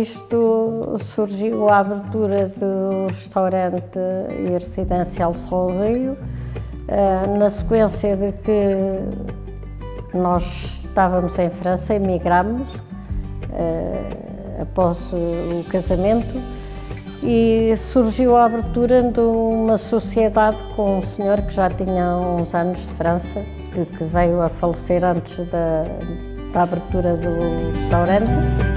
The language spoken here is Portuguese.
isto surgiu a abertura do restaurante e residencial Sol Rio, na sequência de que nós estávamos em França, emigramos após o casamento, e surgiu a abertura de uma sociedade com um senhor que já tinha uns anos de França, que veio a falecer antes da abertura do restaurante.